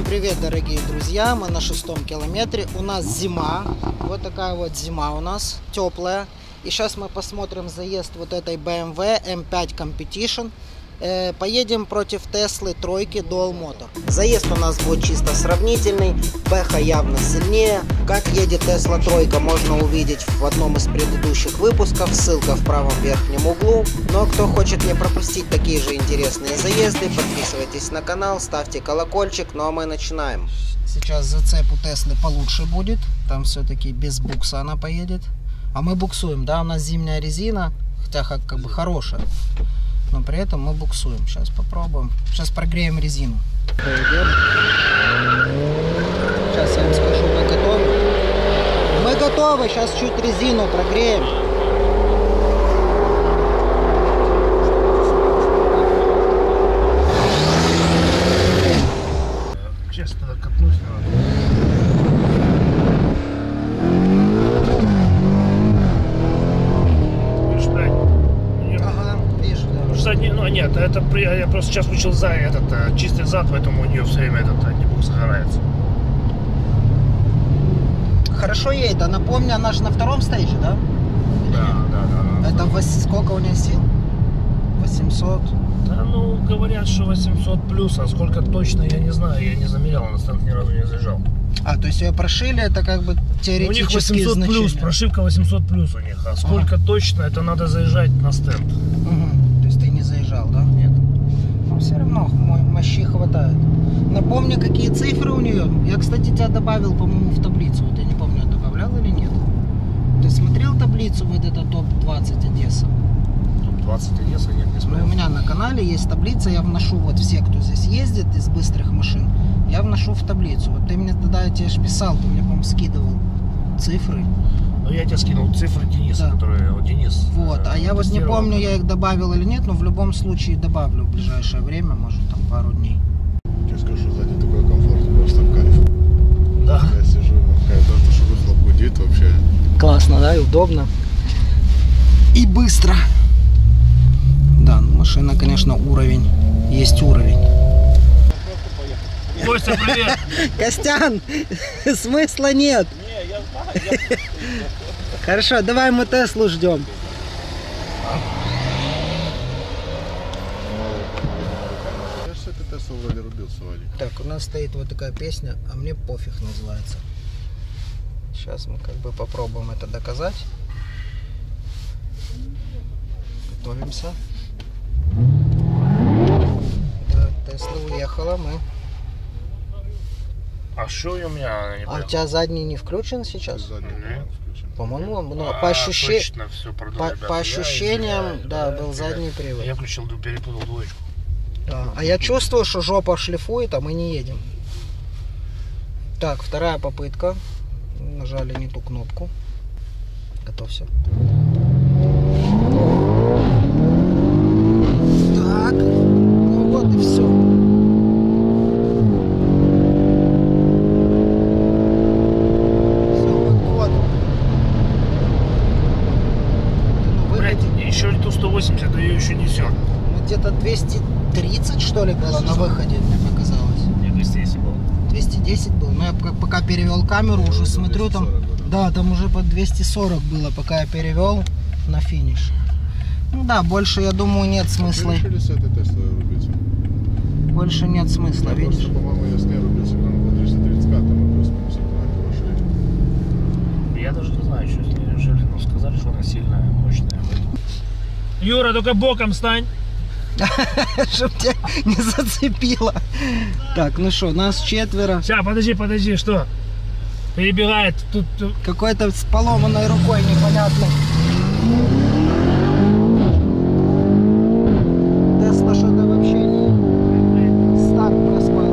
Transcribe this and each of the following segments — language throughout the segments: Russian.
Привет, дорогие друзья, мы на 6-м километре, у нас зима, вот такая вот зима у нас, теплая. И сейчас мы посмотрим заезд вот этой BMW M5 Competition. Поедем против Теслы тройки Dual Motor. Заезд у нас будет чисто сравнительный, Бэха явно сильнее. Как едет Тесла тройка, можно увидеть в одном из предыдущих выпусков, ссылка в правом верхнем углу. Но кто хочет не пропустить такие же интересные заезды, подписывайтесь на канал, ставьте колокольчик, ну а мы начинаем. Сейчас зацеп у Теслы получше будет, там все-таки без букса она поедет. А мы буксуем, да, у нас зимняя резина, хотя как бы хорошая. Но при этом мы буксуем. Сейчас попробуем. Сейчас прогреем резину. Сейчас я вам скажу, мы готовы. Мы готовы. Сейчас чуть резину прогреем. Честно, копнусь надо. Нет, это я просто сейчас включил за этот чистый зад, поэтому у нее все время этот антибук загорается. Хорошо едет, а напомню, она же на втором стейже, да? Да. Это сколько у нее сил? 800? Да, ну, говорят, что 800 плюс, а сколько точно, я не знаю, я не замерял, на станк ни разу не заезжал. А, то есть ее прошили, это как бы теоретические у них 800 значения. Плюс, прошивка 800 плюс у них, а сколько точно, это надо заезжать на стенд. То есть ты не заезжал, да? Нет. Но все равно мощи хватает. Напомню, какие цифры у нее. Я, кстати, тебя добавил, по-моему, в таблицу. Вот я не помню, я добавлял или нет. Ты смотрел таблицу, вот это топ-20 Одесса? Топ-20 Одесса? Нет, не смотрел. Ну, у меня на канале есть таблица, я вношу вот все, кто здесь ездит из быстрых машин, я вношу в таблицу. Вот ты мне тогда, я тебе же писал, ты мне, по-моему, скидывал цифры. Ну, я тебе скинул цифры Дениса, да. Которые вот Денис. Вот, а я вот не помню, я их добавил или нет, но в любом случае добавлю в ближайшее время, может там пару дней. Я скажу, сзади такой комфорт, просто кайф. Да. Я сижу, кайф, то, что выхлоп гудит вообще. Классно, да, и удобно. И быстро. Да, машина, конечно, уровень. Есть уровень. Костя, привет! Костян, смысла нет. Не, я знаю. Хорошо, давай мы Теслу ждем. Я же с этой Теслой вроде рубился, Вадик. Так, у нас стоит вот такая песня, а мне пофиг называется. Сейчас мы как бы попробуем это доказать. Готовимся. Да, Тесла уехала, мы. А что у меня? Не А у тебя задний не включен сейчас? Задний включен. По-моему, но по ощущениям, да, был задний привод. Я включил, перепутал двоечку. Да. А я чувствую, что жопа шлифует, а мы не едем. Так, вторая попытка. Нажали не ту кнопку. Готовься. Так. Ну вот и все. Еще ту 180, ее еще несет. Ну, где-то 230, что ли, было на выходе, мне показалось. Нет, 210 было. 210 был. Но я пока перевел камеру, уже смотрю, там. Да, там уже по 240 было, пока я перевел на финиш. Ну да, больше, я думаю, нет смысла. Вы решили с этой Теслой рубиться? Больше нет смысла, видишь? Просто, по-моему, я с ней рубился, когда на 335, там плюс-минус прошли. Я даже не знаю, что с ней решили, но сказали, что она сильная, мощная. Юра, только боком стань. Чтоб тебя не зацепило. Так, ну что, нас четверо. Сейчас, подожди, что? Перебегает тут. Какой-то с поломанной рукой непонятно. Тесла что-то вообще не... Старт проспал.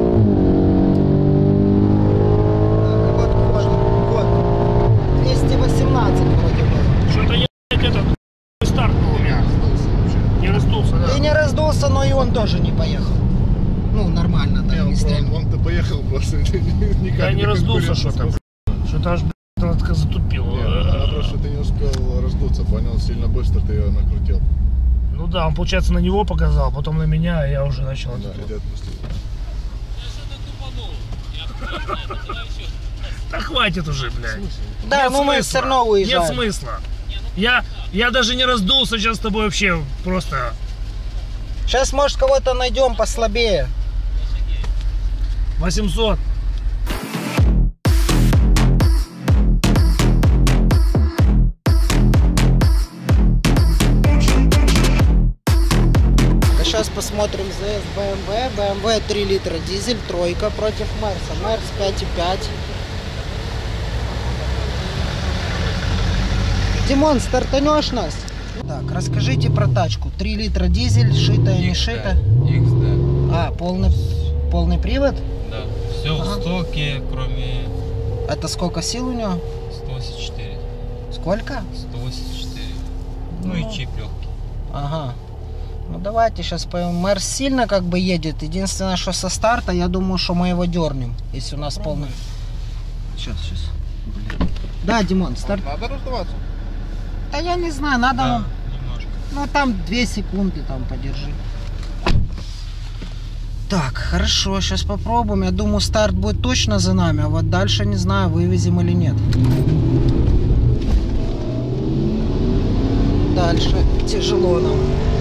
Так, вот. 218 вроде бы. Что-то я этот старт был у меня. Не раздулся, да? Ты не раздулся, но и он тоже не поехал. Ну, нормально, да, не стрельнул. Он-то поехал просто. Я не раздулся что-то. Что-то аж затупил. Нет, просто ты не успел раздуться, понял? Сильно быстро ты ее накрутил. Ну да, он, получается, на него показал, потом на меня, и я уже начал. Да, иди отпусти. Да хватит уже, блядь. Да, Нет ну мы смысла. все равно уезжаем. Нет смысла. Я даже не раздулся сейчас с тобой вообще. Просто... Сейчас, может, кого-то найдем послабее. 800. Сейчас посмотрим заезд BMW. BMW 3 литра дизель, тройка против Мерса. Мерс 5,5. Димон, стартанешь нас? Так, расскажите про тачку. 3 литра дизель, шитая, не шитая? XD. А, полный привод? Да. Все в стоке, кроме... Это сколько сил у него? 184. Сколько? 184. Ну и чип легкий. Ага. Ну давайте сейчас поймем. Мерс сильно как бы едет. Единственное, что со старта, я думаю, что мы его дернем. Если у нас полный... Сейчас. Блин. Да, Димон, старт. Надо раздаваться? Да я не знаю, надо... Да, вам- немножко. Ну там 2 секунды там подержи. Так, хорошо, сейчас попробуем. Я думаю, старт будет точно за нами, а вот дальше не знаю, вывезем или нет. Дальше тяжело нам.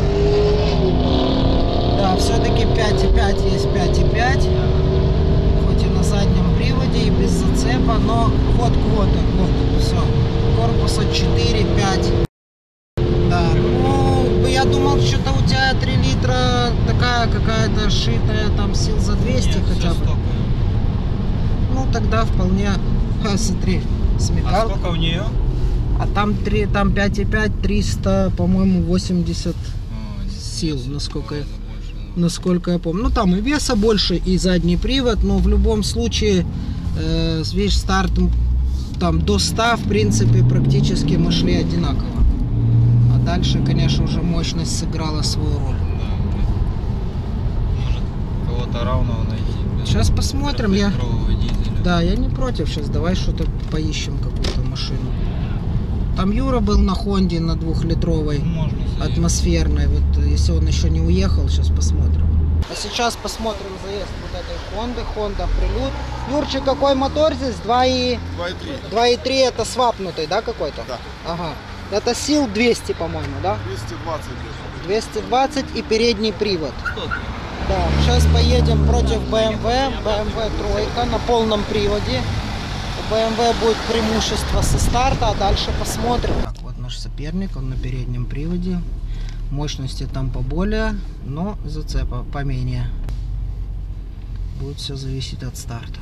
Да, все-таки 5,5 есть 5,5. Хоть и на заднем приводе, и без зацепа, но вот, все. Корпуса 4,5. Да, ну, я думал, что-то у тебя 3 литра такая какая-то шитая, там сил за 200 Нет, хотя всё бы. стоковое. Ну, тогда вполне, смотри, А смекал. сколько у нее? А там 5,5, 300, по-моему, 80 сил, насколько я помню. Ну, там и веса больше, и задний привод, но в любом случае, видишь, старт там до 100, в принципе, практически мы шли одинаково. А дальше, конечно, уже мощность сыграла свою роль. Да, может кого-то равного найти. без Сейчас посмотрим, я... трехлитрового дизеля. Да, я не против, сейчас давай что-то поищем, какую-то машину. Там Юра был на Хонде, на 2-литровой. Можно заехать. Атмосферной. Вот если он еще не уехал, сейчас посмотрим. А сейчас посмотрим заезд вот этой Хонды. Honda Prelude. Юрчик, какой мотор здесь? 2,3. 2,3 это свапнутый, да, какой-то? Да. Ага. Это сил 200, по-моему, да? 220 где-то. 220 и передний привод. Да, сейчас поедем против BMW. BMW тройка на полном приводе. У BMW будет преимущество со старта, а дальше посмотрим. Так, вот наш соперник, он на переднем приводе. Мощности там поболее, но зацепа поменее. Будет все зависеть от старта.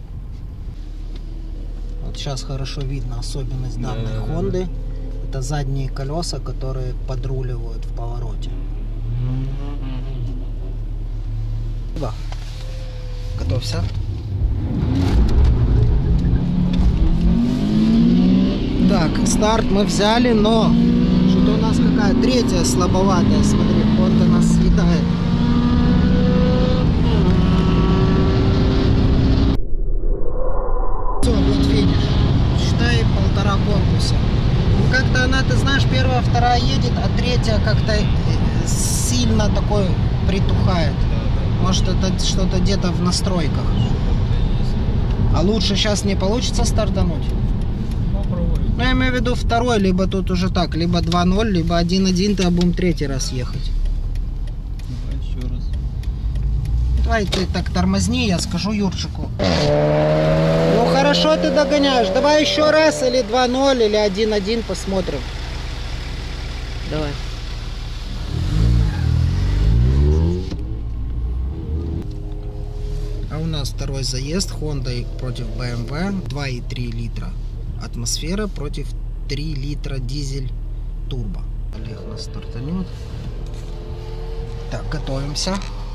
Вот сейчас хорошо видно особенность данной Хонды. Это задние колеса, которые подруливают в повороте. Да. Готовься. Так, старт мы взяли, но что-то у нас какая третья слабоватая. Смотри, Honda нас съедает. Все, вот финиш. Считай 1,5 корпуса. Ну как-то она, ты знаешь, первая, вторая едет, а третья как-то сильно такой притухает. Может, это что-то где-то в настройках. А лучше сейчас не получится стартануть? Ну, я имею в виду второй, либо тут уже так, либо 2-0, либо 1-1, ты будем третий раз ехать. Давай еще раз. Давай ты так тормозни, я скажу Юрчику. Ну хорошо, ты догоняешь. Давай еще раз, или 2-0, или 1-1, посмотрим. Давай. А у нас второй заезд Honda против BMW. 2,3 литра атмосфера против 3 литра дизель турбо. Олег нас стартанет. Так, готовимся.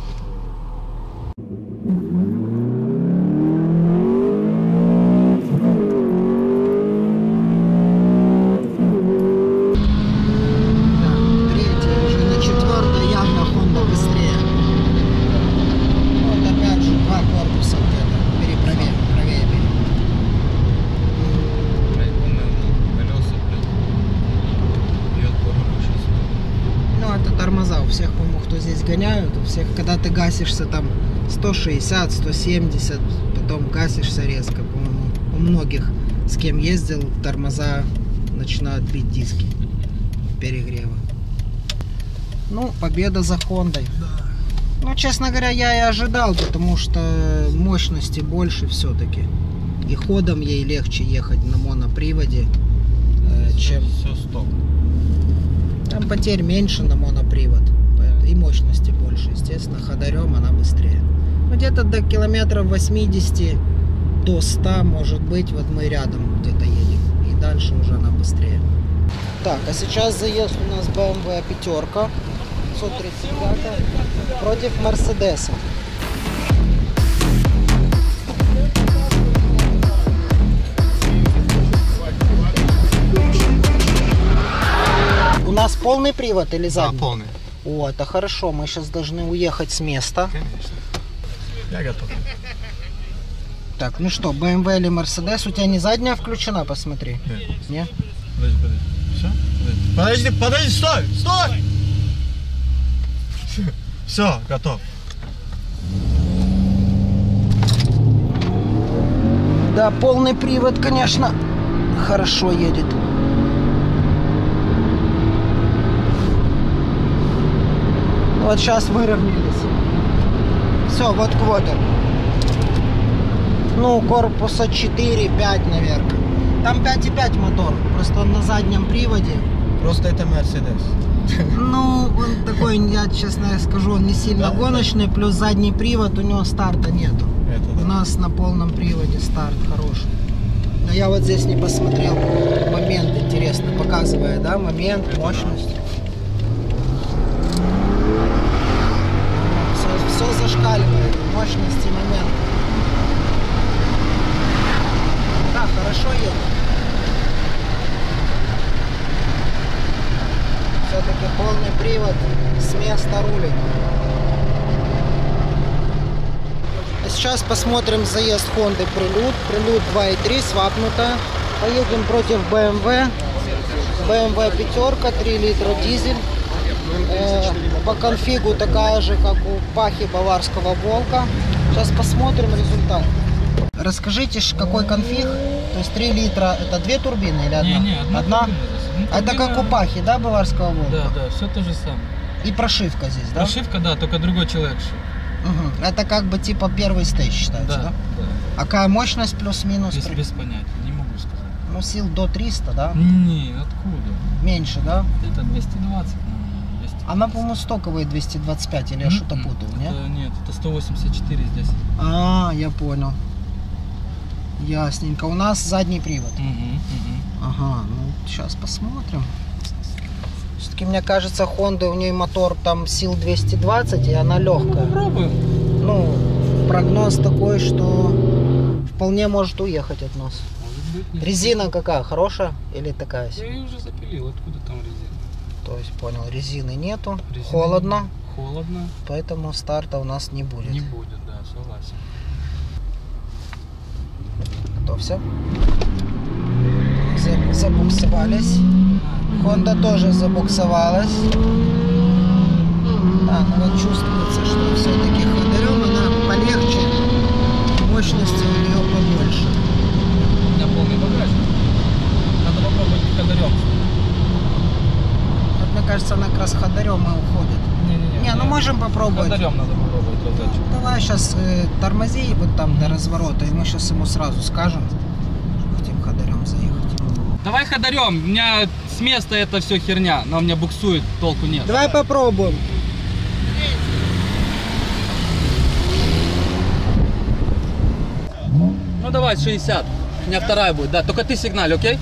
У всех, по-моему, кто здесь гоняют, у всех, когда ты гасишься там 160, 170, потом потом гасишься резко. По-моему, у многих, с кем ездил, тормоза начинают бить диски перегрева. Ну, победа за Хондой. Ну, честно говоря, я и ожидал, потому что мощности больше все-таки. И ходом ей легче ехать на моноприводе, чем... Все сток. Там потерь меньше на монопривод. И мощности больше. Естественно, ходорем она быстрее. Ну, где-то до километров 80 до 100, может быть, вот мы рядом где-то едем. И дальше уже она быстрее. Так, а сейчас заезд у нас BMW пятерка 535 против Мерседеса. У нас полный привод или задний? Да, полный. О, это хорошо, мы сейчас должны уехать с места. Конечно. Я готов. Так, ну что, BMW или Mercedes? У тебя не задняя включена, посмотри. Нет. Не? Подожди. Все? Подожди, стой! Стой! Все, готов. Да, полный привод, конечно, хорошо едет. Вот сейчас выровнялись. Все, вот квотер. Ну, корпуса 4-5, наверное. Там 5,5 мотор, просто он на заднем приводе. Просто это Мерседес. Ну, он такой, я честно скажу, он не сильно гоночный, плюс задний привод, у него старта нету. Это У да. нас на полном приводе старт хороший. Но я вот здесь не посмотрел момент, интересно, показывая, да, момент, мощность. Все зашкаливает, мощность и момент. Да, хорошо едет. Все-таки полный привод, с места рулит. А сейчас посмотрим заезд Honda Prelude. Prelude 2.3, свапнутая. Поедем против BMW. BMW пятерка, 3 литра дизель. По конфигу такая же, как у Пахи Баварского Волка. Сейчас посмотрим результат. Расскажите, какой конфиг? То есть 3 литра, это 2 турбины или одна? Не, одна? Это как у Пахи, да, Баварского Волка? Да, да, все то же самое. И прошивка здесь, да? Прошивка, да, только другой человек шил. Угу. Это как бы типа первый стейдж считается, да? Да, да. А какая мощность плюс-минус? Без понятия, не могу сказать. Ну, сил до 300, да? Не, откуда? Меньше, да? Это 220, наверное. Она, по-моему, стоковые 225, или я что-то путал, нет? Нет, это 184 здесь. А, я понял. Ясненько. У нас задний привод. Ага, ну, сейчас посмотрим. Все-таки, мне кажется, Honda, у нее мотор там сил 220, и она легкая. Попробуем. Ну, прогноз такой, что вполне может уехать от нас. Может быть, Резина какая? Хорошая или такая Я себе? ее уже запилил, откуда там резина? То есть, понял, резины нету, Резины холодно, нет. Холодно. поэтому старта у нас не будет. Не будет, да, согласен. Готовься. Забуксовались. Honda тоже забуксовалась. Да, ну вот чувствуется, что все-таки ходорем она полегче, мощности у нее побольше. У меня полный багажник. Надо попробовать ходорем. Вот, мне кажется, она как раз ходорем и уходит. Не, ну можем попробовать. Ходорем надо попробовать разочек. Давай сейчас тормози вот там до разворота, и мы сейчас ему сразу скажем, что хотим ходорем заехать. Давай ходорем. У меня с места это все херня. Она у меня буксует, толку нет. Давай попробуем. Ну давай 60. У меня вторая будет, да. Только ты сигналь, окей?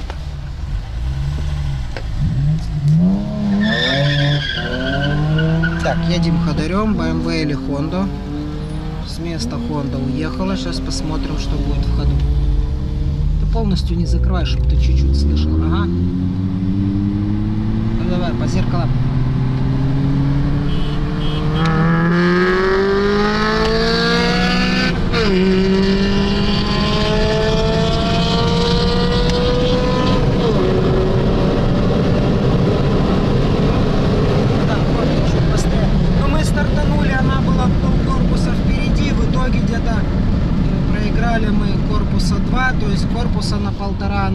Так, едем ходорем, BMW или Honda. С места Honda уехала. Сейчас посмотрим, что будет в ходу. Ты полностью не закрывай, чтобы ты чуть-чуть слышал. Ага. Ну давай, по зеркалам.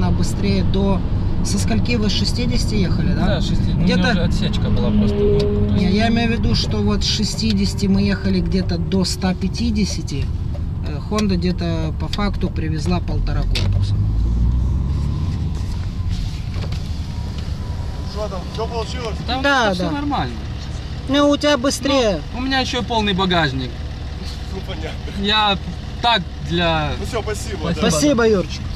была быстрее до... Со скольки вы, с 60 ехали, да? Да, 60. Ну, у меня Где-то- уже отсечка была просто. Ну, то есть- Не, я имею в виду, что вот с 60 мы ехали где-то до 150. Honda где-то по факту привезла 1,5 корпуса. Что там, все получилось? Там Да, все да. нормально. Ну, у тебя быстрее. У меня еще полный багажник. Ну понятно. Я так для... Ну все, спасибо. да. Спасибо, Юрчик.